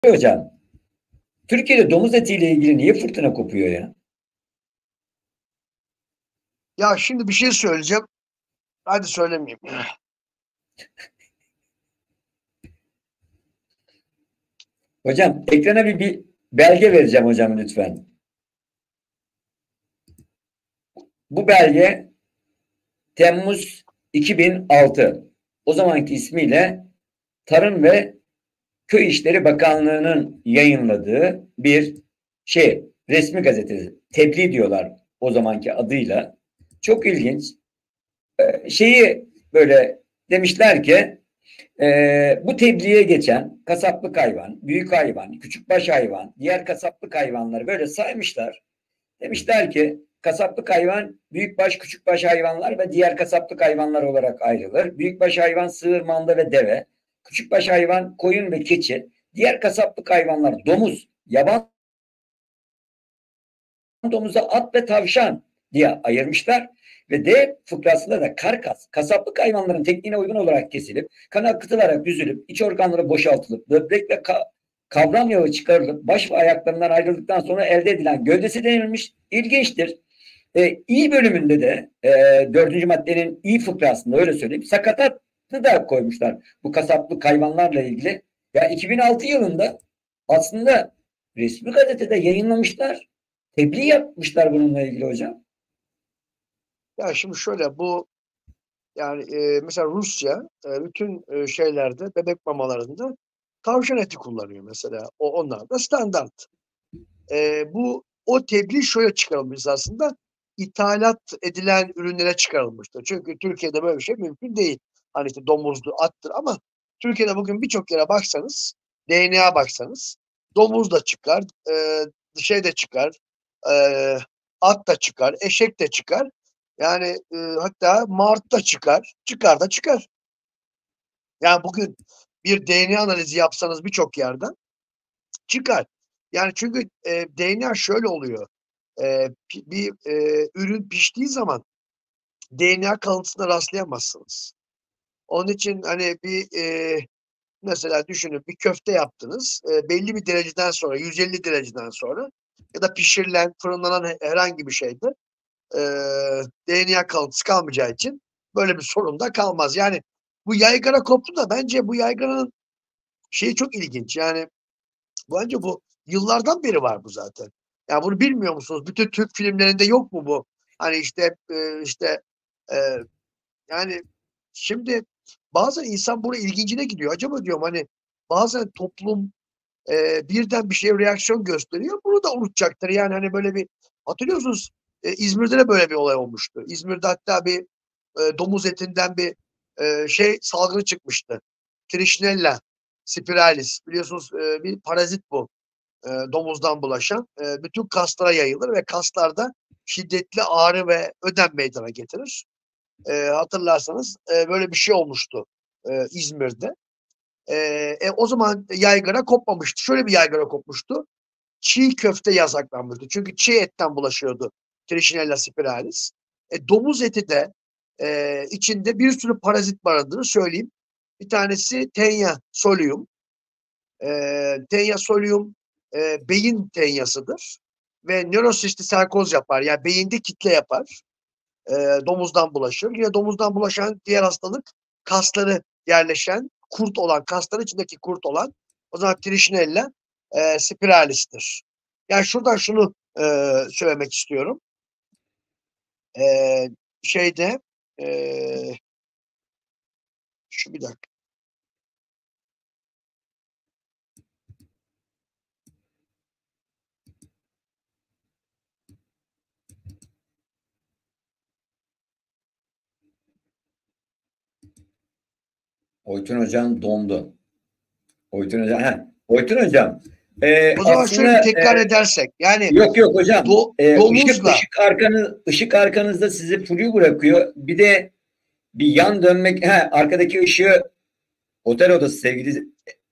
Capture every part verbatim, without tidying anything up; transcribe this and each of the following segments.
Hocam, Türkiye'de domuz etiyle ilgili niye fırtına kopuyor ya? Ya şimdi bir şey söyleyeceğim. Hadi söylemeyeyim. Hocam, ekrana bir, bir belge vereceğim hocam lütfen. Bu belge Temmuz iki bin altı. O zamanki ismiyle Tarım ve Köy İşleri Bakanlığı'nın yayınladığı bir şey, resmi gazetesi. Tebliğ diyorlar o zamanki adıyla. Çok ilginç. Ee, şeyi böyle demişler ki Ee, bu tebliğe geçen kasaplık hayvan, büyük hayvan, küçükbaş hayvan, diğer kasaplık hayvanları böyle saymışlar. Demişler ki kasaplık hayvan büyükbaş, küçükbaş hayvanlar ve diğer kasaplık hayvanlar olarak ayrılır. Büyükbaş hayvan sığır, manda ve deve. Küçükbaş hayvan koyun ve keçi. Diğer kasaplık hayvanlar domuz, yaban domuza, at ve tavşan diye ayırmışlar. Ve D fıkrasında da karkas, kasaplık hayvanların tekniğine uygun olarak kesilip, kan akıtılarak düzülüp, iç organları boşaltılıp, böbrek ve ka kavram yağı çıkarılıp, baş ve ayaklarından ayrıldıktan sonra elde edilen gövdesi denilmiş. İlginçtir. E, İ bölümünde de e, dördüncü maddenin İ fıkrasında öyle söyleyeyim, sakatatı da koymuşlar bu kasaplık hayvanlarla ilgili. Ya iki bin altı yılında aslında resmi gazetede yayınlamışlar. Tebliğ yapmışlar bununla ilgili hocam. Ya şimdi şöyle bu yani e, mesela Rusya e, bütün e, şeylerde bebek mamalarında tavşan eti kullanıyor mesela. O onlar da standart. E, bu o tebliğ şöyle çıkarılmış aslında. İthalat edilen ürünlere çıkarılmıştır. Çünkü Türkiye'de böyle bir şey mümkün değil. Hani işte domuzlu, attır ama Türkiye'de bugün birçok yere baksanız, D N A baksanız domuz da çıkar, e, şey de çıkar, e, at da çıkar, eşek de çıkar. Yani e, hatta mart da çıkar, çıkar da çıkar. Yani bugün bir D N A analizi yapsanız birçok yerden çıkar. Yani çünkü e, D N A şöyle oluyor. E, bir e, ürün piştiği zaman D N A kalıntısına rastlayamazsınız. Onun için hani bir e, mesela düşünün bir köfte yaptınız. E, belli bir dereceden sonra yüz elli dereceden sonra ya da pişirilen, fırınlanan herhangi bir şeyde e, D N A kalıntısı kalmayacağı için böyle bir sorun da kalmaz. Yani bu yaygara koptu da bence bu yaygaranın şeyi çok ilginç. Yani bence bu yıllardan beri var bu zaten. Ya bunu bilmiyor musunuz? Bütün Türk filmlerinde yok mu bu? Hani işte e, işte e, yani şimdi bazen insan bunu ilgincine gidiyor. Acaba diyorum hani bazen toplum e, birden bir şeye reaksiyon gösteriyor. Bunu da unutacaktır. Yani hani böyle bir hatırlıyorsunuz e, İzmir'de de böyle bir olay olmuştu. İzmir'de hatta bir e, domuz etinden bir e, şey salgını çıkmıştı. Trichinella spiralis. Biliyorsunuz e, bir parazit bu. E, domuzdan bulaşan. E, bütün kaslara yayılır ve kaslarda şiddetli ağrı ve ödem meydana getirir. E, hatırlarsanız e, böyle bir şey olmuştu e, İzmir'de. E, e, o zaman yaygara kopmamıştı. Şöyle bir yaygara kopmuştu. Çiğ köfte yasaklanmıştı. Çünkü çiğ etten bulaşıyordu Trichinella spiralis. E, domuz eti de e, içinde bir sürü parazit barındırır söyleyeyim. Bir tanesi Tenia solium. E, Tenia solium e, beyin tenyasıdır. Ve nörosistiserkoz yapar. Yani beyinde kitle yapar. E, domuzdan bulaşır. Yine domuzdan bulaşan diğer hastalık kasları yerleşen kurt olan, kasların içindeki kurt olan o zaman Trichinella e, spiralis'tir. Yani şuradan şunu e, söylemek istiyorum. E, şeyde e, şu bir dakika. Oytun hocam dondu. Oytun hocam, he. Oytun hocam. E, O zaman şöyle bir aslında tekrar e, edersek yani yok yok hocam. do, E, ışık domuzla ışık arkanız ışık arkanızda sizi flu bırakıyor. Bir de bir yan dönmek, he, arkadaki ışığı otel odası sevgili.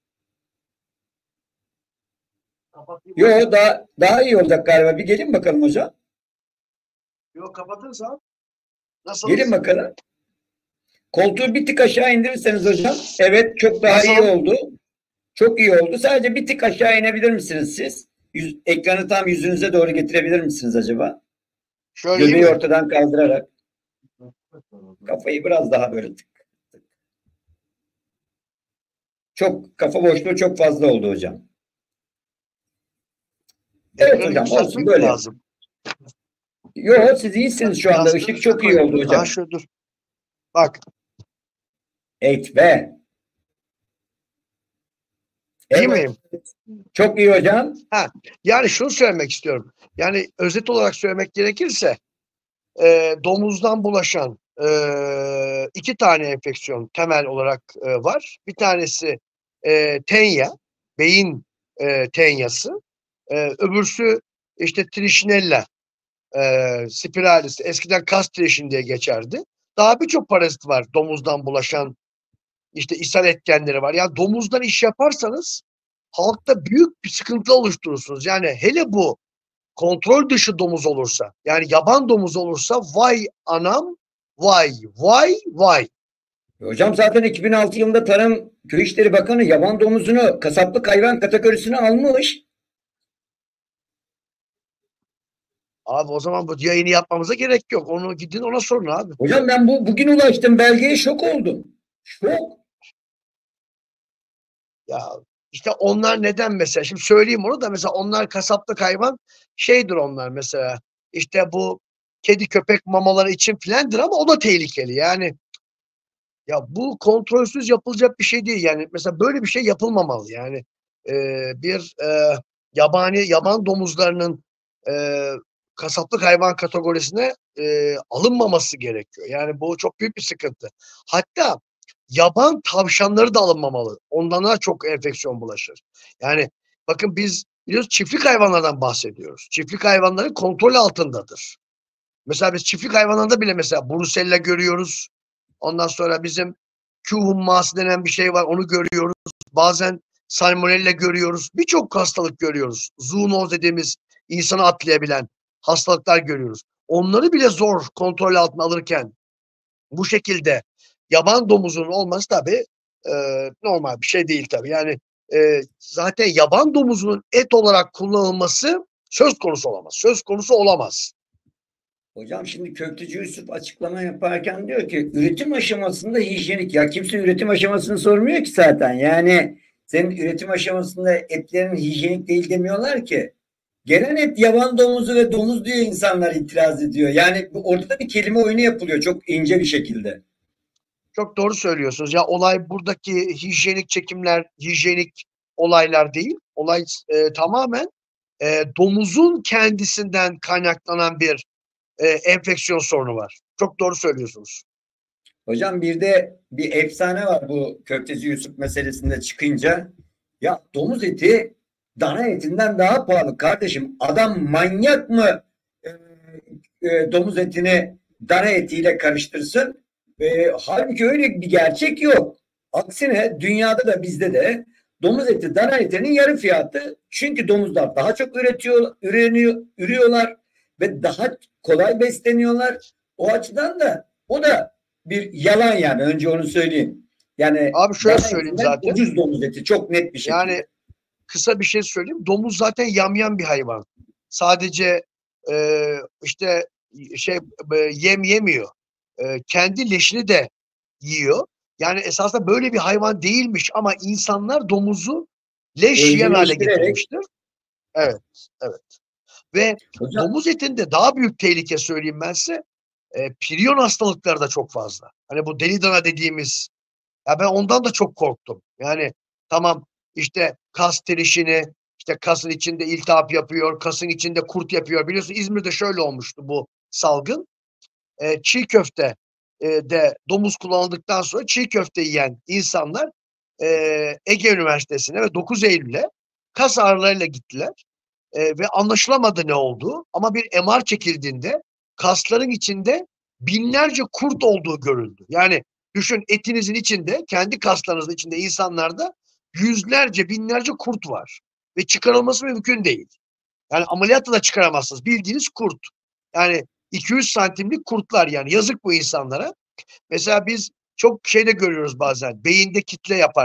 kapatayım hocam. Yok daha daha iyi olacak galiba. Bir gelin bakalım hocam. Yok kapatırsam Gelin nasıl? bakalım. Koltuğu bir tık aşağı indirirseniz hocam. Evet çok daha iyi Nasıl? oldu. Çok iyi oldu. Sadece bir tık aşağı inebilir misiniz siz? Yüz, ekranı tam yüzünüze doğru getirebilir misiniz acaba? Şöyle iyi Göbeği mi? ortadan kaldırarak. Kafayı biraz daha böyle tık. Çok kafa boşluğu çok fazla oldu hocam. Evet Ekranı hocam, olsun yükseltmek mi böyle. lazım? Yok, siz iyisiniz şu anda. Biraz da Işık üste çok iyi oldu koyayım. Ha hocam. şöyle dur. Bak. Evet be. İyi Evet. miyim? Çok iyi hocam. Ha, yani şunu söylemek istiyorum. Yani özet olarak söylemek gerekirse e, domuzdan bulaşan e, iki tane enfeksiyon temel olarak e, var. Bir tanesi e, tenya, beyin e, tenyası. E, öbürsü işte Trichinella e, spiralis. Eskiden kas trişin diye geçerdi. Daha birçok parazit var domuzdan bulaşan, işte ishal etkenleri var. Yani domuzdan iş yaparsanız halkta büyük bir sıkıntı oluşturursunuz. Yani hele bu kontrol dışı domuz olursa, yani yaban domuz olursa vay anam, vay vay vay. Hocam zaten iki bin altı yılında Tarım Köy İşleri Bakanı yaban domuzunu kasaplık hayvan kategorisine almış. Abi o zaman bu yayını yapmamıza gerek yok. Onu gidin ona sorun abi. Hocam ben bu bugün ulaştım belgeye, şok oldum. Şok. Ya işte onlar neden mesela? Şimdi söyleyeyim onu da, mesela onlar kasaplık hayvan şeydir onlar mesela. İşte bu kedi köpek mamaları için filandır ama o da tehlikeli. Yani ya bu kontrolsüz yapılacak bir şey değil. Yani mesela böyle bir şey yapılmamalı. Yani e, bir e, yabani yaban domuzlarının e, kasaplık hayvan kategorisine e, alınmaması gerekiyor. Yani bu çok büyük bir sıkıntı. Hatta yaban tavşanları da alınmamalı. Ondan daha çok enfeksiyon bulaşır. Yani bakın biz biliyoruz çiftlik hayvanlardan bahsediyoruz. Çiftlik hayvanları kontrol altındadır. Mesela biz çiftlik hayvanlarında bile mesela Brusella görüyoruz. Ondan sonra bizim Q humması denen bir şey var. Onu görüyoruz. Bazen salmonella görüyoruz. Birçok hastalık görüyoruz. Zoonoz dediğimiz insanı atlayabilen hastalıklar görüyoruz. Onları bile zor kontrol altına alırken bu şekilde yaban domuzunun olması tabii e, normal bir şey değil tabii. Yani e, zaten yaban domuzunun et olarak kullanılması söz konusu olamaz. Söz konusu olamaz. Hocam şimdi Köfteci Yusuf açıklama yaparken diyor ki üretim aşamasında hijyenik. Ya kimse üretim aşamasını sormuyor ki zaten. Yani senin üretim aşamasında etlerin hijyenik değil demiyorlar ki. Gelen et yaban domuzu ve domuz diyor, insanlar itiraz ediyor. Yani orada da bir kelime oyunu yapılıyor çok ince bir şekilde. Çok doğru söylüyorsunuz. Ya olay buradaki hijyenik çekimler, hijyenik olaylar değil. Olay e, tamamen e, domuzun kendisinden kaynaklanan bir e, enfeksiyon sorunu var. Çok doğru söylüyorsunuz. Hocam bir de bir efsane var bu Köfteci Yusuf meselesinde çıkınca. Ya domuz eti dana etinden daha pahalı kardeşim. Adam manyak mı e, e, domuz etini dana etiyle karıştırsın? E, halbuki öyle bir gerçek yok. Aksine dünyada da bizde de domuz eti dana etinin yarı fiyatı. Çünkü domuzlar daha çok üretiyor, üreniyor, ürüyorlar ve daha kolay besleniyorlar. O açıdan da o da bir yalan yani. Önce onu söyleyeyim. Yani Abi şöyle dana söyleyeyim etinden zaten. ucuz domuz eti çok net bir Yani şekilde. kısa bir şey söyleyeyim. Domuz zaten yamyam bir hayvan. Sadece e, işte şey e, yem yemiyor. E, kendi leşini de yiyor. Yani esasında böyle bir hayvan değilmiş ama insanlar domuzu leş yiyen hale Evcilleştirerek getirmiştir. Evet, evet. Ve hocam. domuz etinde daha büyük tehlike söyleyeyim ben size. E, priyon hastalıkları da çok fazla. Hani bu deli dana dediğimiz, ya ben ondan da çok korktum. Yani tamam işte kas trişini, işte kasın içinde iltihap yapıyor, kasın içinde kurt yapıyor. Biliyorsun İzmir'de şöyle olmuştu bu salgın. E, çiğ köfte e, de domuz kullanıldıktan sonra çiğ köfte yiyen insanlar e, Ege Üniversitesi'ne ve dokuz Eylül'e kas ağrılarıyla gittiler. E, ve anlaşılamadı ne olduğu, ama bir M R çekildiğinde kasların içinde binlerce kurt olduğu görüldü. Yani düşün, etinizin içinde, kendi kaslarınızın içinde insanlarda yüzlerce, binlerce kurt var. Ve çıkarılması mümkün değil. Yani ameliyatla da çıkaramazsınız. Bildiğiniz kurt. Yani iki yüz santimlik kurtlar, yani yazık bu insanlara. Mesela biz çok şeyde görüyoruz bazen. Beyinde kitle yapar.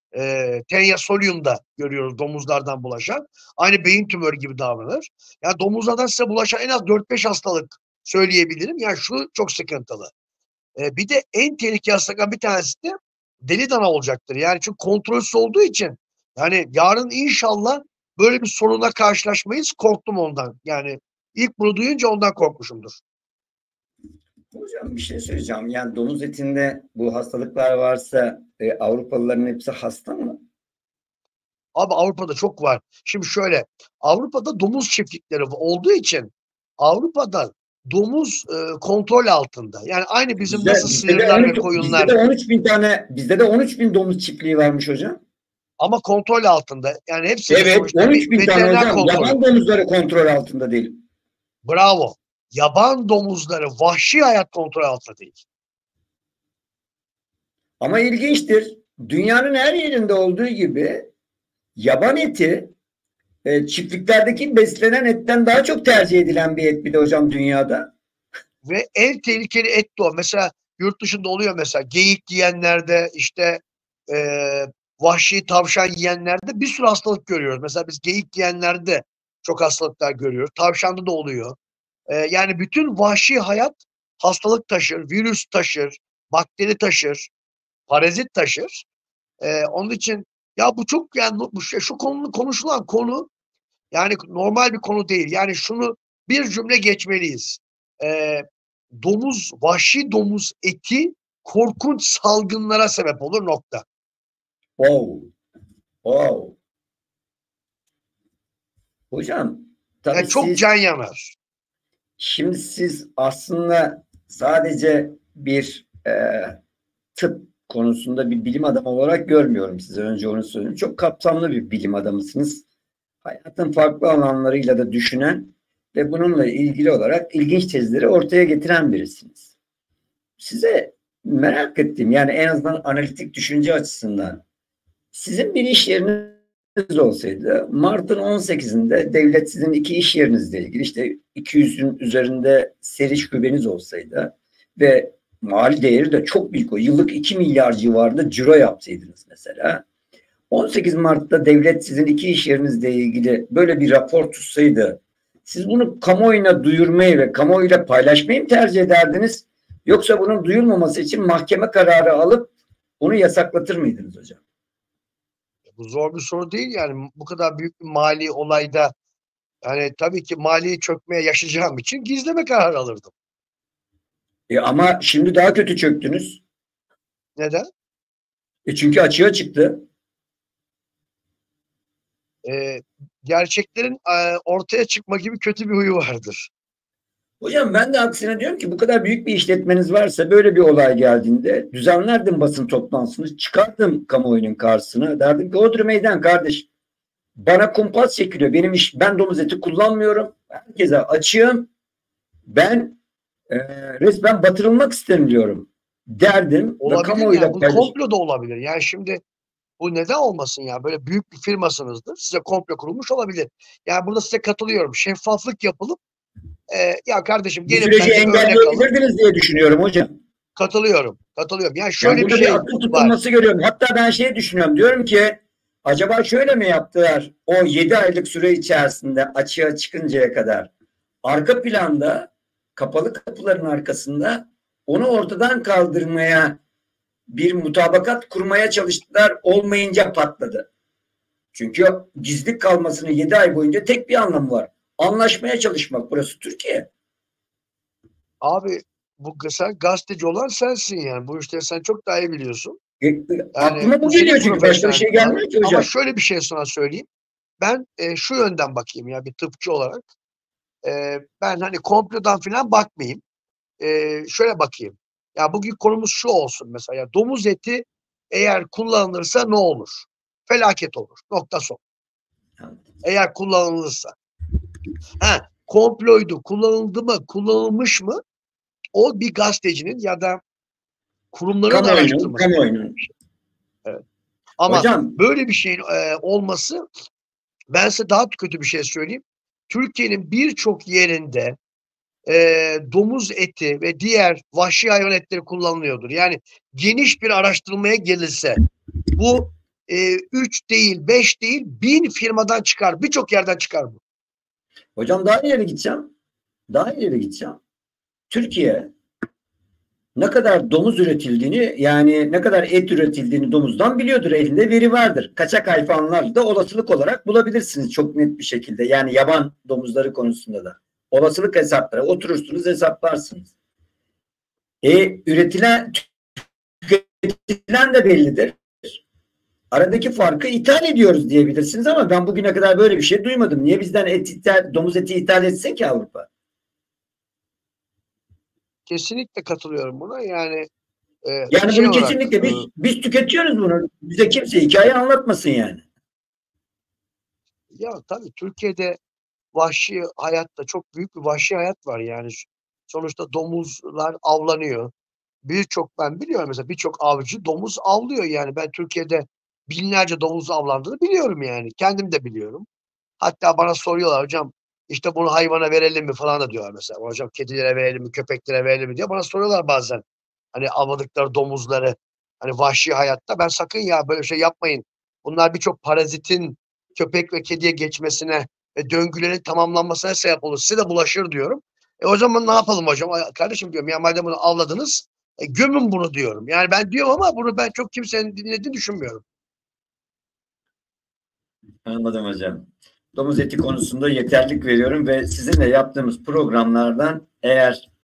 E, Tenia solium da görüyoruz domuzlardan bulaşan. Aynı beyin tümörü gibi davranır. Yani domuzlardan size bulaşan en az dört beş hastalık söyleyebilirim. Yani şu çok sıkıntılı. E, bir de en tehlikeli hastalıklardan bir tanesi de deli dana olacaktır. Yani çünkü kontrolsüz olduğu için yani yarın inşallah böyle bir sorunla karşılaşmayız. Korktum ondan. Yani ilk bunu duyunca ondan korkmuşumdur. Hocam bir şey söyleyeceğim. Yani domuz etinde bu hastalıklar varsa e, Avrupalıların hepsi hasta mı? Abi Avrupa'da çok var. Şimdi şöyle, Avrupa'da domuz çiftlikleri olduğu için Avrupa'da domuz e, kontrol altında. Yani aynı bizim Bizde, nasıl bizde de sığırlar ve on üç, bizde koyunlar de on üç bin tane, bizde de on üç bin domuz çiftliği varmış hocam. ama kontrol altında. Yani hepsinde Evet, sonuçta bir on üç bin tane veteriner hocam. kontrolü. Yaban domuzları kontrol altında değil. Bravo. Yaban domuzları vahşi hayat kontrol altında değil. Ama ilginçtir. Dünyanın her yerinde olduğu gibi yaban eti e, çiftliklerdeki beslenen etten daha çok tercih edilen bir et bir de hocam dünyada. Ve en tehlikeli et de o. Mesela yurt dışında oluyor mesela geyik yiyenlerde işte e, vahşi tavşan yiyenlerde bir sürü hastalık görüyoruz. Mesela biz geyik yiyenlerde çok hastalıklar görüyoruz. Tavşanda da oluyor. E, yani bütün vahşi hayat hastalık taşır, virüs taşır, bakteri taşır, parazit taşır. E, onun için ya bu çok yani bu şey, şu konunun konuşulan konu yani normal bir konu değil. Yani şunu bir cümle geçmeliyiz. Ee, domuz, vahşi domuz eti korkunç salgınlara sebep olur nokta. Wow. Wow. Hocam tabii Yani çok siz can yanar. şimdi siz aslında sadece bir e, tıp konusunda bir bilim adamı olarak görmüyorum size. Önce onu söyleyeyim. Çok kapsamlı bir bilim adamısınız. Hayatın farklı alanlarıyla da düşünen ve bununla ilgili olarak ilginç tezleri ortaya getiren birisiniz. Size merak ettiğim yani en azından analitik düşünce açısından sizin bir iş yeriniz olsaydı Mart'ın on sekizinde devlet sizin iki iş yerinizle ilgili işte iki yüzün üzerinde seri şubeniz olsaydı ve mali değeri de çok büyük o yıllık iki milyar civarında ciro yapsaydınız mesela on sekiz Mart'ta devlet sizin iki iş yerinizle ilgili böyle bir rapor tutsaydı siz bunu kamuoyuna duyurmayı ve kamuoyuyla paylaşmayı mı tercih ederdiniz? Yoksa bunun duyulmaması için mahkeme kararı alıp onu yasaklatır mıydınız hocam? Bu zor bir soru değil yani bu kadar büyük bir mali olayda yani tabii ki mali çökmeye yaşayacağım için gizleme kararı alırdım. E ama şimdi daha kötü çöktünüz. Neden? E çünkü açığa çıktı. Ee, gerçeklerin e, ortaya çıkma gibi kötü bir huyu vardır. Hocam ben de aksine diyorum ki bu kadar büyük bir işletmeniz varsa böyle bir olay geldiğinde düzenlerdim basın toplantısını, çıkardım kamuoyunun karşısına. Derdim ki Hodri meydan kardeş. Bana kumpas çekiliyor. Benim iş, ben domuz eti kullanmıyorum. Herkese açığım. Ben e, resmen batırılmak isterim diyorum. Derdim ve Olabilir yani kamuoyuyla bu paylaş. komplo da olabilir. Yani şimdi bu neden olmasın ya? Böyle büyük bir firmasınızdır. Size komplo kurulmuş olabilir. Yani burada size katılıyorum. Şeffaflık yapılıp e, ya kardeşim Bu gelin süreci benden örnek alın. engelleyebilirdiniz diye düşünüyorum hocam. Katılıyorum. Katılıyorum. Yani Yani şöyle bir burada bir şey akıl var. tutulması görüyorum. Hatta ben şey düşünüyorum. Diyorum ki acaba şöyle mi yaptılar o yedi aylık süre içerisinde açığa çıkıncaya kadar arka planda kapalı kapıların arkasında onu ortadan kaldırmaya bir mutabakat kurmaya çalıştılar. Olmayınca patladı. Çünkü gizli kalmasının yedi ay boyunca tek bir anlamı var. Anlaşmaya çalışmak. Burası Türkiye. Abi bu sen gazeteci olan sensin yani. Bu işleri sen çok daha iyi biliyorsun. E, Yani aklıma bu bu senin geliyor çünkü başka bir şey profesyonellik alanın. gelmiyor ki Ama hocam. şöyle bir şey sana söyleyeyim. Ben e, şu yönden bakayım ya bir tıpçı olarak. E, ben hani komplodan falan bakmayayım. E, şöyle bakayım. Ya bugün konumuz şu olsun mesela. Ya domuz eti eğer kullanılırsa ne olur? Felaket olur. Nokta son. Eğer kullanılırsa. Ha, komploydu. Kullanıldı mı? Kullanılmış mı? O bir gazetecinin ya da kurumların Kamuoyunun, araştırması gereken kamuoyunun. bir şey. Evet. Ama Hocam böyle bir şeyin e, olması ben size daha kötü bir şey söyleyeyim. Türkiye'nin birçok yerinde e, domuz eti ve diğer vahşi hayvan etleri kullanılıyordur. Yani geniş bir araştırmaya gelirse bu e, üç değil, beş değil, bin firmadan çıkar. Birçok yerden çıkar bu. Hocam daha ileri gideceğim. Daha ileri gideceğim. Türkiye ne kadar domuz üretildiğini, yani ne kadar et üretildiğini domuzdan biliyordur. Elinde veri vardır. Kaçak hayvanlar da olasılık olarak bulabilirsiniz çok net bir şekilde. Yani yaban domuzları konusunda da. Olasılık hesapları oturursunuz, hesaplarsınız. E üretilen, tüketilen de bellidir. Aradaki farkı ithal ediyoruz diyebilirsiniz ama ben bugüne kadar böyle bir şey duymadım. Niye bizden et ithal, domuz eti ithal etsin ki Avrupa? Kesinlikle katılıyorum buna. Yani e, Yani şey bunu olarak kesinlikle e, biz biz tüketiyoruz bunu. Bize kimse hikaye anlatmasın yani. ya tabii Türkiye'de vahşi hayatta çok büyük bir vahşi hayat var yani. Sonuçta domuzlar avlanıyor. Birçok ben biliyorum mesela birçok avcı domuz avlıyor yani. Ben Türkiye'de binlerce domuz avlandığını biliyorum yani. Kendim de biliyorum. Hatta bana soruyorlar hocam işte bunu hayvana verelim mi falan da diyorlar mesela. Hocam kedilere verelim mi, köpeklere verelim mi diye bana soruyorlar bazen. Hani avladıkları domuzları hani vahşi hayatta ben sakın ya böyle şey yapmayın. Bunlar birçok parazitin köpek ve kediye geçmesine ve döngülerin tamamlanmasına sebep olur. Size de bulaşır diyorum. E o zaman ne yapalım hocam? Ay, kardeşim diyorum ya madem bunu avladınız e, gömün bunu diyorum. Yani ben diyorum ama bunu ben çok kimsenin dinlediğini düşünmüyorum. Anladım hocam. Domuz eti konusunda yeterlik veriyorum ve sizinle yaptığımız programlardan eğer